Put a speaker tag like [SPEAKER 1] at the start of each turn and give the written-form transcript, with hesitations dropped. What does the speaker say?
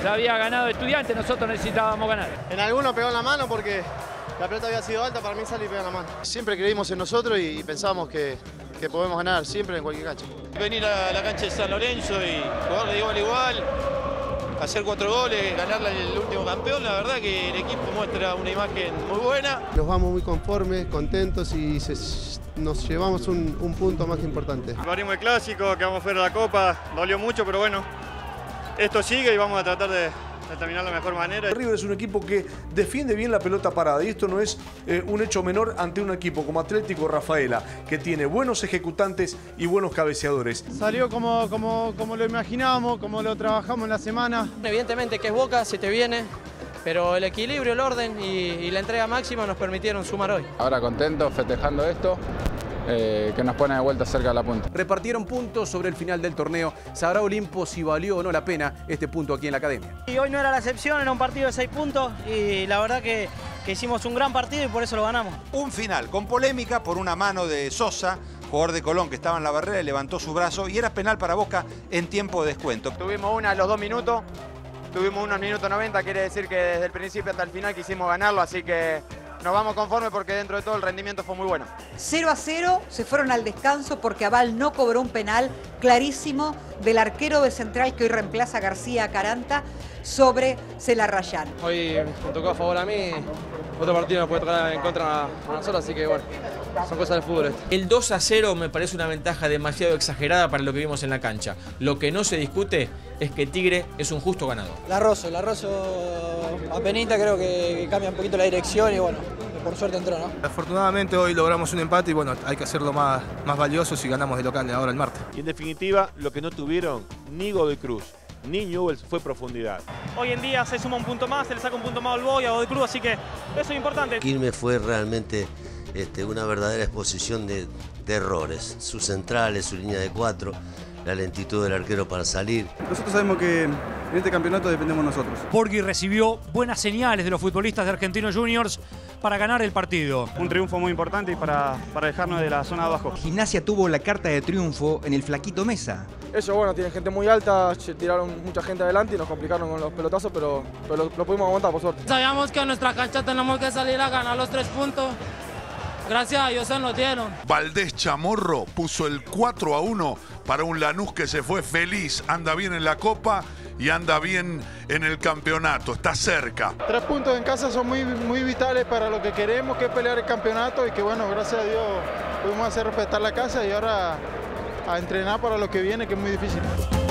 [SPEAKER 1] La había ganado Estudiantes, nosotros necesitábamos ganar.
[SPEAKER 2] En alguno pegó en la mano porque la pelota había sido alta, para mí salió y pegó en la mano. Siempre creímos en nosotros y pensábamos que podemos ganar siempre en cualquier cancha.
[SPEAKER 3] Venir a la cancha de San Lorenzo y jugar de igual a igual, hacer 4 goles, ganarle al último campeón, la verdad que el equipo muestra una imagen muy buena.
[SPEAKER 4] Nos vamos muy conformes, contentos y nos llevamos un punto más importante.
[SPEAKER 5] Venimos de clásico, que vamos fuera de la Copa, dolió mucho, pero bueno, esto sigue y vamos a tratar de terminar de la mejor manera.
[SPEAKER 6] River es un equipo que defiende bien la pelota parada y esto no es un hecho menor ante un equipo como Atlético Rafaela, que tiene buenos ejecutantes y buenos cabeceadores.
[SPEAKER 2] Salió como lo imaginábamos, como lo trabajamos en la semana.
[SPEAKER 7] Evidentemente que es Boca, se te viene, pero el equilibrio, el orden y la entrega máxima nos permitieron sumar hoy.
[SPEAKER 8] Ahora contentos, festejando esto. Que nos pone de vuelta cerca de la punta.
[SPEAKER 9] Repartieron puntos sobre el final del torneo. Sabrá Olimpo si valió o no la pena este punto aquí en la academia.
[SPEAKER 7] Y hoy no era la excepción, era un partido de 6 puntos y la verdad que hicimos un gran partido y por eso lo ganamos.
[SPEAKER 10] Un final con polémica por una mano de Sosa, jugador de Colón que estaba en la barrera y levantó su brazo y era penal para Boca en tiempo de descuento.
[SPEAKER 11] Tuvimos una a los 2 minutos, tuvimos unos minutos 90, quiere decir que desde el principio hasta el final quisimos ganarlo, así que nos vamos conformes porque dentro de todo el rendimiento fue muy bueno.
[SPEAKER 12] 0-0, se fueron al descanso porque Aval no cobró un penal clarísimo del arquero de Central que hoy reemplaza a García Caranta sobre Celarrayán.
[SPEAKER 7] Hoy me tocó a favor a mí, otro partido me puede tocar en contra a nosotros, así que bueno, son cosas del fútbol.
[SPEAKER 13] El 2-0 me parece una ventaja demasiado exagerada para lo que vimos en la cancha. Lo que no se discute es que Tigre es un justo ganador.
[SPEAKER 7] Larroso apenita creo que cambia un poquito la dirección y bueno, por suerte entró, ¿no?
[SPEAKER 14] Afortunadamente hoy logramos un empate y bueno, hay que hacerlo más valioso si ganamos de local ahora el martes.
[SPEAKER 15] Y en definitiva, lo que no tuvieron ni Godoy Cruz ni Newell's fue profundidad.
[SPEAKER 7] Hoy en día se suma un punto más, se le saca un punto más al Boy, a Godoy Cruz, así que eso es importante.
[SPEAKER 16] Quilmes fue realmente una verdadera exposición de errores. Sus centrales, su línea de 4, la lentitud del arquero para salir.
[SPEAKER 17] Nosotros sabemos que en este campeonato dependemos nosotros.
[SPEAKER 18] Borghi recibió buenas señales de los futbolistas de Argentinos Juniors para ganar el partido.
[SPEAKER 5] Un triunfo muy importante y para dejarnos de la zona de abajo.
[SPEAKER 9] Gimnasia tuvo la carta de triunfo en el Flaquito Mesa.
[SPEAKER 19] Eso, bueno, tienen gente muy alta, tiraron mucha gente adelante y nos complicaron con los pelotazos, pero lo pudimos aguantar, por suerte.
[SPEAKER 7] Sabíamos que en nuestra cancha tenemos que salir a ganar los 3 puntos. Gracias a Dios se nos dieron.
[SPEAKER 20] Valdés Chamorro puso el 4-1 para un Lanús que se fue feliz. Anda bien en la Copa y anda bien en el campeonato. Está cerca.
[SPEAKER 2] 3 puntos en casa son muy vitales para lo que queremos, que es pelear el campeonato y que bueno, gracias a Dios pudimos hacer respetar la casa y ahora a entrenar para lo que viene, que es muy difícil.